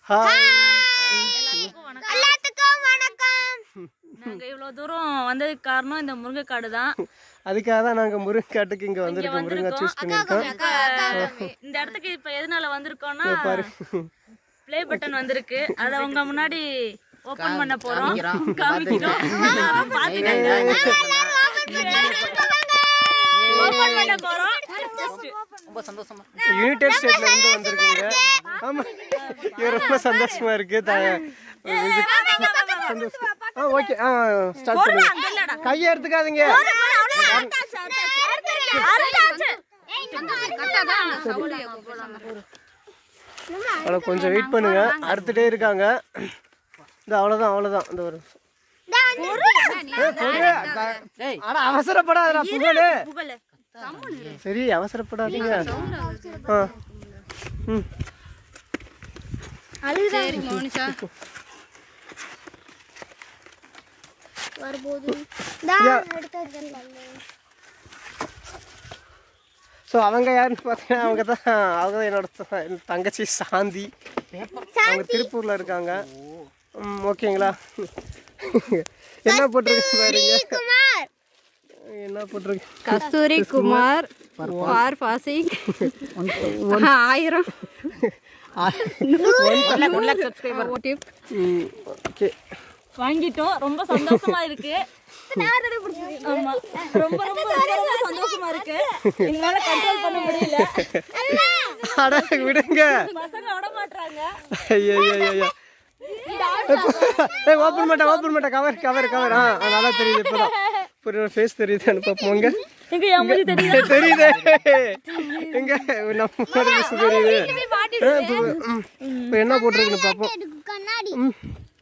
எல்லாத்துக்கும் வணக்கம். நாங்க இவ்வளவு தூரம் வந்ததுக்கு காரணம் இந்த முருங்கைக்காடு தான். அதுக்காக தான் நாங்க முருங்கைக்காட்டுக்கு இங்க வந்திருக்கோம். முருங்கை சூஸ் பண்ணிருக்கோம். இந்த இடத்துக்கு இப்ப எதனால வந்திருக்கோம்னா ப்ளே பட்டன் வந்திருக்கு. அத உங்க முன்னாடி ஓபன் பண்ண போறோம். காமிக்கிறோம். பாத்துக்கங்க. ஓபன் பண்ண போறோம். ரொம்ப சந்தோஷமா யுனைடெட் ஸ்டேட்ல இருந்து வந்திருக்கீங்க. ஆமா, ரொம்ப சந்தோஷமா இருக்கு. ஓகே, ஸ்டார்ட் பண்ணுங்க. கையை எடுத்துக்காதீங்க. கொஞ்சம் வெயிட் பண்ணுங்க. அறுத்துட்டே இருக்காங்க. இந்த அவ்வளவுதான் இந்த ஒரு அவசரப்படாத புகழு. சரி, அவசரப்படாதீங்க. ஸோ அவங்க யாருன்னு பார்த்தீங்கன்னா அவங்க தான் என்னோட தங்கச்சி சாந்தி. அவங்க திருப்பூர்ல இருக்காங்க. ஓகேங்களா? என்ன போட்டிருக்கு பாருங்க. என்ன போட்டிருக்கு? Kasthuri Kumar for passing 1000 okay, வாங்கிட்டோம். ரொம்ப சந்தோஷமா இருக்கு. ஆமா, ரொம்ப ரொம்ப ரொம்ப சந்தோஷமா இருக்கு. என்னால கண்ட்ரோல் பண்ண முடியல. அட விடுங்க, பசங்க விட மாட்டாங்க. ஐயோ ஓபன் மாட்டா கவர். நல்லா தெரியுது. இப்பதான் புரிய ஃபேஸ் தெரியுது. அனுப்போங்க. எங்க என் முடி தெரியுது. தெரியுது. எங்க நம்ம தெரியுது. என்ன போட்டிருக்குன்னு பாப்போம்.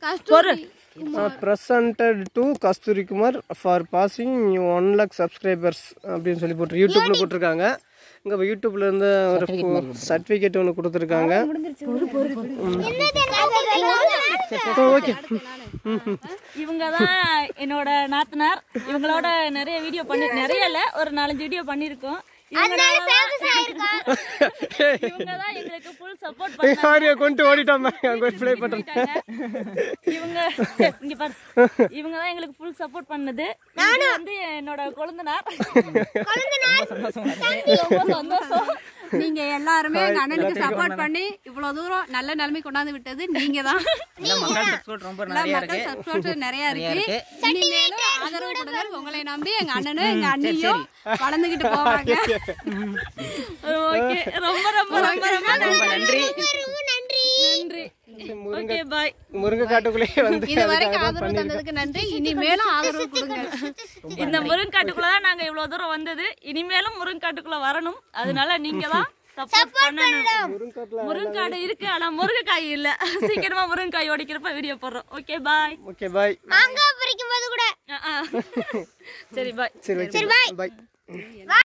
presented to Kasthuri Kumar for passing 1 lakh subscribers அப்படின்னு சொல்லி போட்டு யூடியூப்ல போட்டிருக்காங்க. இங்க யூடியூப்ல இருந்து ஒரு சர்டிபிகேட் ஒன்று கொடுத்துருக்காங்க. ஓகே, இவங்க தான் என்னோட நாத்தனார். இவங்களோட நிறைய வீடியோ நிறைய இல்ல, ஒரு 4-5 வீடியோ பண்ணிருக்கோம். இவங்க தான் எங்களுக்கு ஃபுல் சப்போர்ட் பண்ணாங்க. கொண்டு ஓடிட்டோம். ப்ளே பண்றோம். இவங்க தான் எங்களுக்கு ஃபுல் சப்போர்ட் பண்ணது. இது வந்து என்னோட கொழுந்தனார். ரொம்ப சந்தோஷம். நீங்க எல்லாருமே எங்க அண்ணனுக்கு சப்போர்ட் பண்ணி இவ்வளவு தூரம் நல்ல நிலைமை கொண்டாந்து விட்டது நீங்க தான். ரொம்ப நிறைய இருக்கு. இனிமேலும் ஆதரவு கொடுங்க. உங்களை நம்பி எங்க அண்ணனும் எங்க அண்ணியும் வளர்ந்துகிட்டு போவாங்க. ஓகே, ரொம்ப ரொம்ப ரொம்ப ரொம்ப நன்றி. ஓகே, பாய். முருங்கைக்காட்டுக்குள்ளே வந்து இது வரைக்கும் ஆதரவு தந்ததுக்கு நன்றி. இனிமேலும் ஆதரவு கொடுங்க. இந்த முருங்கைக்காட்டுக்குள்ள தான் நாங்க இவ்வளவு தூரம் வந்தது. இனிமேலும் முருங்கைக்காட்டுக்குள்ள வரணும். அதனால நீங்க தான் சப்போர்ட் பண்ணணும். முருங்கைக்காடு இருக்கு, ஆனா முருங்கைக்காய் இல்ல. சீக்கிரமா முருங்கைக்காய் ஓடிக்கிறப்ப வீடியோ போடுறோம். Okay, bye. Okay, bye. சரி, பாய். சரி, பாய்.